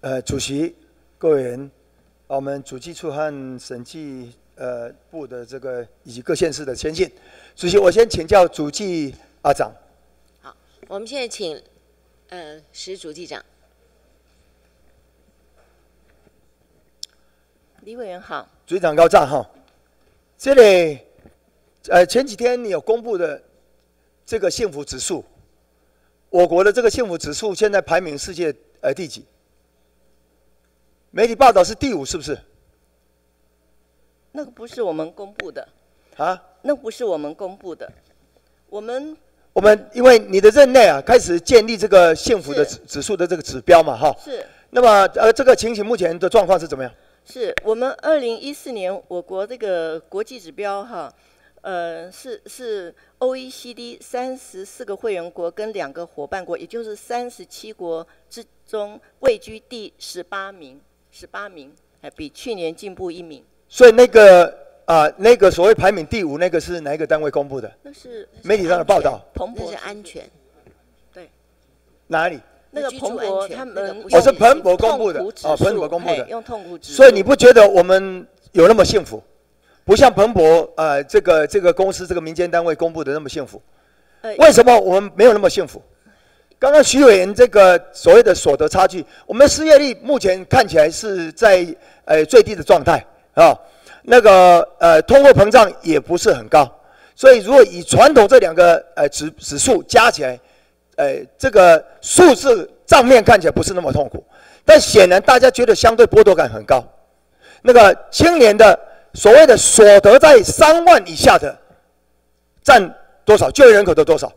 主席、各位委员，我们主计处和审计部的这个以及各县市的先进。主席，我先请教主计阿长。 好，我们现在请石主计长。 李委员好， 主计长高赞哈。这里前几天你有公布的这个幸福指数，我国的这个幸福指数现在排名世界第几？媒体报道是第5，是不是？ 那个不是我们公布的啊？ 那不是我们公布的，我们因为你的任内啊，开始建立这个幸福的指数的这个指标嘛，哈。 是。 那么这个情形目前的状况是怎么样？ 是我们2014年我国这个国际指标哈，是 OECD 34个会员国跟2个伙伴国，也就是37国之中位居第18名，18名，比去年进步1名。 所以那个所谓排名第5，那个是哪一个单位公布的？ 那是媒体上的报道。 彭博是安全。 对。 哪里？ 那个彭博他们是彭博公布的彭博公布的， 用痛苦指数。 所以你不觉得我们有那么幸福？不像彭博这个公司这个民间单位公布的那么幸福。为什么我们没有那么幸福？刚刚徐委员这个所谓的所得差距，我们失业率目前看起来是在最低的状态啊。那个通货膨胀也不是很高，所以如果以传统这2个指数加起来。这个数字账面看起来不是那么痛苦，但显然大家觉得相对剥夺感很高。那个青年的所谓的所得在3万以下的，占多少？就业人口的多少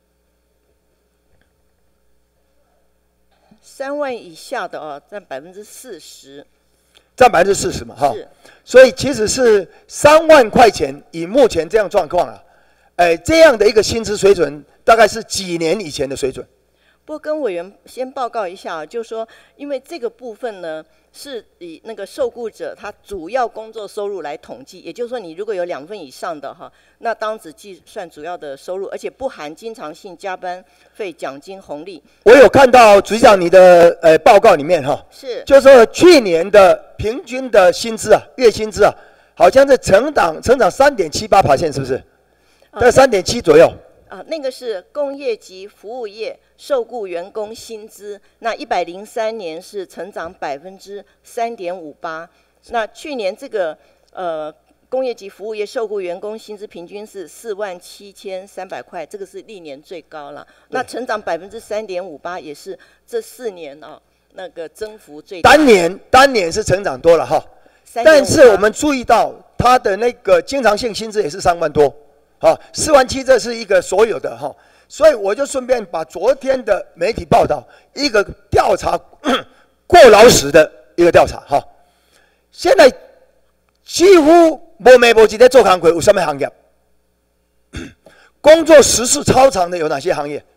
？3万以下的占40%， 占40%嘛，哈。所以其实是3万块钱，以目前这样状况啊，这样的一个薪资水准。大概是几年以前的水准。 不过跟委员先报告一下，就是说，因为这个部分呢，是以那个受雇者他主要工作收入来统计，也就是说，你如果有2份以上的哈，那当只计算主要的收入，而且不含经常性加班费、奖金、红利。 我有看到主席长你的报告里面哈， 是， 就是说去年的平均的薪资啊，月薪资啊，好像是成长3.78%，是不是？大概3.7左右。 那个是工业及服务业受雇员工薪资，那103年是成长3.58%。那去年这个工业及服务业受雇员工薪资平均是47300块，这个是历年最高了。那成长3.58%，也是这4年那个增幅最大。 单年是成长多了哈，但是我们注意到它的那个经常性薪资也是3万多。4万7，这是一个所有的哈，所以我就顺便把昨天的媒体报道一个调查过劳死的一个调查哈。现在几乎没每几天做行业有什么行业？工作时数超长的有哪些行业？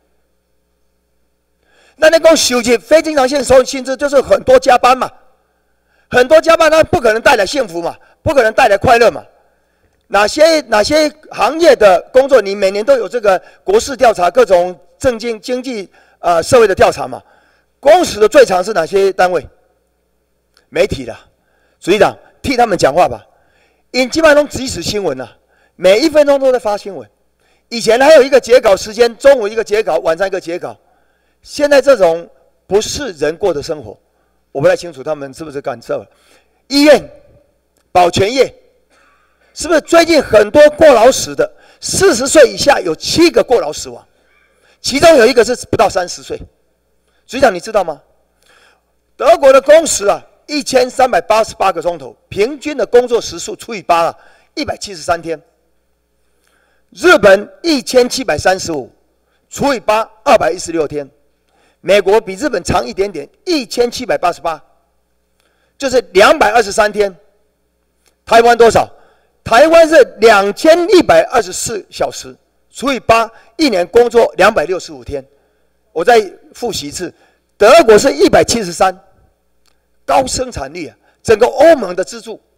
那讲休息非经常性收薪资就是很多加班嘛，很多加班它不可能带来幸福嘛，不可能带来快乐嘛。哪些行业的工作，你每年都有这个国事调查，各种经济社会的调查嘛？工时的最长是哪些单位？媒体的，主席长替他们讲话吧。因基本上都即时新闻啊，每1分钟都在发新闻。以前还有一个截稿时间，中午一个截稿，晚上一个截稿。现在这种不是人过的生活，我不太清楚他们是不是感受了。医院、保全业。是不是最近很多过劳死的？40岁以下有7个过劳死亡，其中有1个是不到30岁。主席长，你知道吗？德国的工时啊，1388个钟头，平均的工作时数除以8啊，173天。日本1735除以8，216天。美国比日本长一点点，1788，就是223天。台湾多少？台湾是2124小时除以8，一年工作265天。我再复习一次，德国是173，高生产力啊，整个欧盟的支柱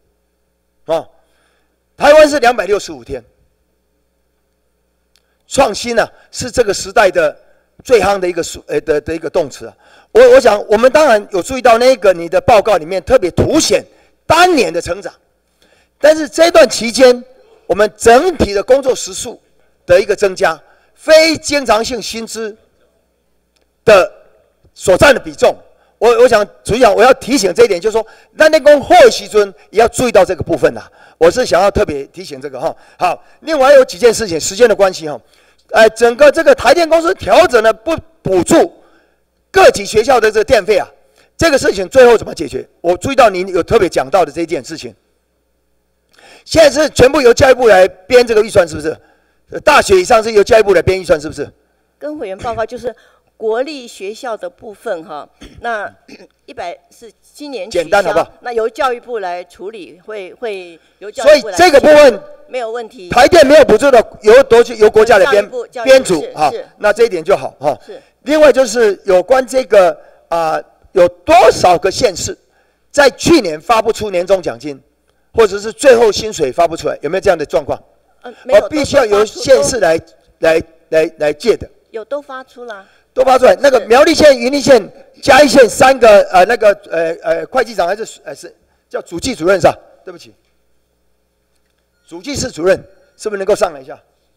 台湾是265天。创新啊，是这个时代的最夯的一个的一个动词啊。我想我们当然有注意到那个你的报告里面特别凸显单年的成长，但是这段期间我们整体的工作时数的一个增加，非经常性薪资的所占的比重，我想主席长我要提醒这一点，就是说咱那讲后时阵也要注意到这个部分啦。我是想要特别提醒这个哈。好，另外有几件事情，时间的关系哈，整个这个台电公司调整了补助各级学校的这个电费啊，这个事情最后怎么解决？我注意到您有特别讲到的这件事情，现在是全部由教育部来编这个预算，是不是？大学以上是由教育部来编预算，是不是？ 跟委员报告就是国立学校的部分哈，那100是今年取消， 简单好不好？ 那由教育部来处理，会由教所以育部来。 这个部分没有问题。 台电没有补助的，由国家来编组哈，那这一点就好哈。 是。 另外就是有关这个有多少个县市在去年发不出年终奖金，或者是最后薪水发不出来，有没有这样的状况？ 没有， 必须要由县市来借的。 有都发出了。 都发出来。那个苗栗县、云林县、嘉义县3个会计长还是叫主计主任是吧？对不起，主计室主任是不是能够上来一下？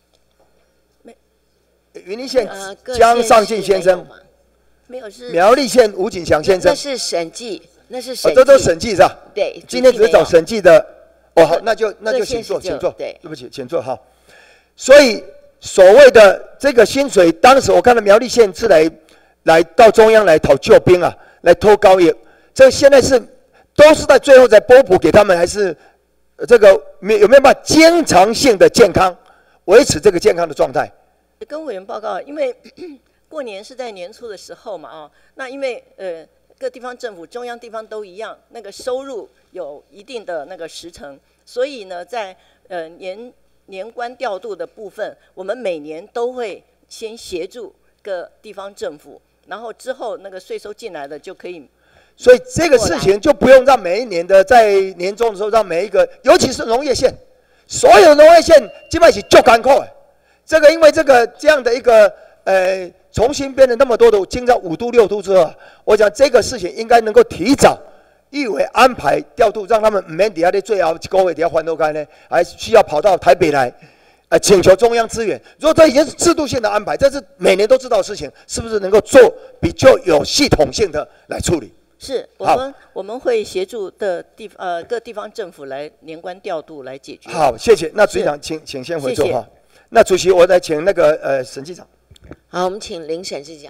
云林县江尚进先生， 没有是苗栗县吴景祥先生， 那是审计，那是审计， 这都审计是吧？ 对， 今天只是找审计的。哦，好，那就请坐，请坐。 对不起，请坐哈。所以所谓的这个薪水，当时我看到苗栗县是来到中央来讨救兵啊，来拖高业，这现在都是在最后再拨补给他们，还是这个有没有办法经常性的健康维持这个健康的状态？ 跟委员报告，因为过年是在年初的时候嘛，那因为各地方政府、中央地方都一样，那个收入有一定的那个时程，所以呢，在年关调度的部分，我们每年都会先协助各地方政府，然后之后那个税收进来的就可以。 所以这个事情就不用让每一年的在年终的时候让每一个，尤其是农业县，所有农业县基本上是就艰苦的。这个因为这样的一个重新编了那么多的，经过5都6都之后，我想这个事情应该能够提早预委安排调度，让他们不免底下的最后一个月底下还头干呢，还需要跑到台北来，请求中央支援。如果这已经是制度性的安排，这是每年都知道的事情，是不是能够做比较有系统性的来处理？ 是我们会协助各地方政府来年关调度来解决。 好，谢谢。那主席长，请先回座哈。那主席，我再请那个审计长。 好，我们请林审计长。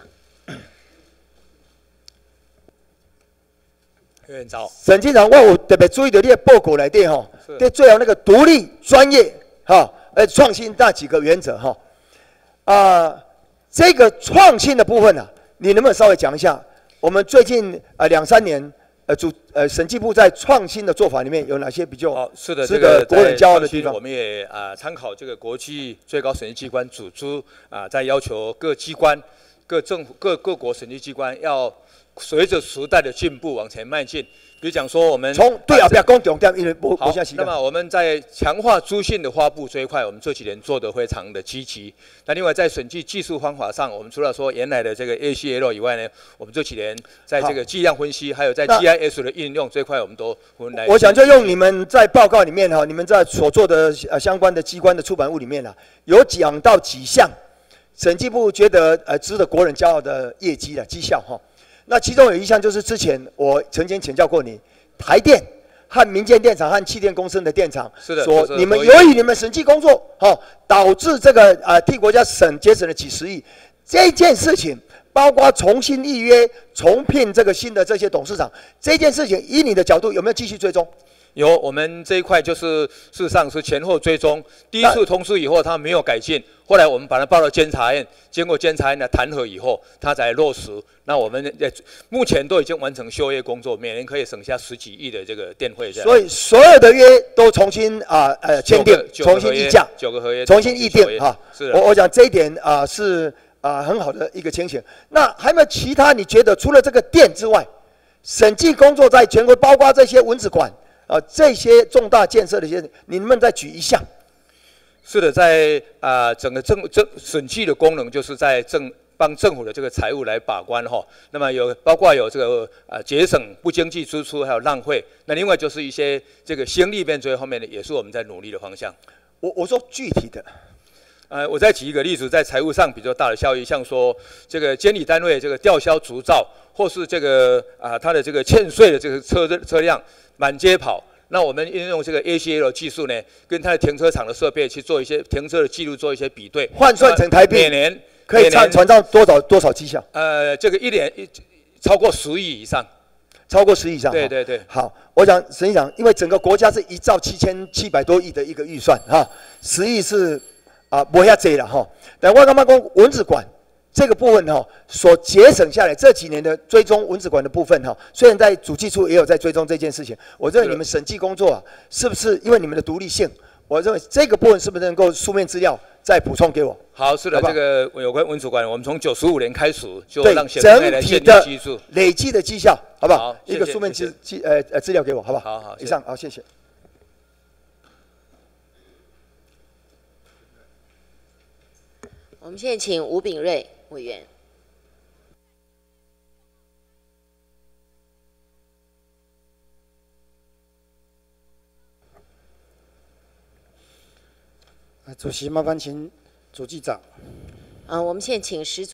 委员早。 审计长，我有特别注意到你的报告里面哈，对最后那个独立、专业创新那几个原则哈。这个创新的部分呢，你能不能稍微讲一下？我们最近2、3年审计部在创新的做法里面有哪些比较是的， 这个国人骄傲的地方？ 我们也参考这个国际最高审计机关组织在要求各机关、各政府、各国审计机关要随着时代的进步往前迈进。比如讲说，我们对啊，不要讲重点，因为不下时间。 那么我们在强化资讯的发布这一块，我们这几年做得非常的积极。那另外在审计技术方法上，我们除了说原来的这个 ACL 以外呢，我们这几年在这个计量分析，还有在 GIS 的应用这一块，我们来。 我想就用你们在报告里面你们在所做的相关的机关的出版物里面有讲到几项审计部觉得值得国人骄傲的业绩绩效那其中有一项就是之前我曾经请教过你，台电和民间电厂和气电公司的电厂， 是的， 说你们由于你们审计工作导致这个替国家节省了几十亿，这件事情包括重新预约、重聘这个新的这些董事长，这件事情以你的角度有没有继续追踪？ 有，我们这一块就是事实上是前后追踪。第一次通知以后，他没有改进，后来我们把它报到监察院，经过监察院的弹劾以后，他才落实。那我们目前都已经完成修约工作，每年可以省下10几亿的这个电费。所以所有的约都重新签订，重新议价 ，9个合约重新议定是我讲这一点是很好的一个情形。那还有没有其他？你觉得除了这个电之外，审计工作在全国包括这些文字馆这些重大建设的一些，你能不能再举一项？ 是的，在整个审计的功能，就是在帮政府的这个财务来把关哈。那么包括有这个节省不经济支出，还有浪费。那另外就是一些这个新利变这方面呢，也是我们在努力的方向。 我说具体的。 我再举一个例子，在财务上比较大的效益，像说这个监理单位这个吊销执照，或是这个它的这个欠税的这个车辆满街跑，那我们运用这个 ACL 技术呢，跟它的停车场的设备去做一些停车的记录，做一些比对， 换算成台币， 每年可以传到多少绩效？ 这个一年超过10亿以上。 超过10亿以上。 对对对。 好，我想沈议长，因为整个国家是1兆7700多亿的一个预算哈，10亿是没遐济了哈。但我刚刚讲蚊子馆这个部分哈，所节省下来这几年的追踪蚊子馆的部分哈，虽然在主计处也有在追踪这件事情，我认为你们审计工作是不是因为你们的独立性，我认为这个部分是不是能够书面资料再补充给我？ 好，是的，这个有关蚊子馆，我们从95年开始就让行整政来建立体的技术， 累计的绩效，好不好？ 好， 一个书面资料给我，好不好？ 好， 以上，好，谢谢。 我们现在请吴秉叡委员。 主席，麻烦请主计长。 我们现在请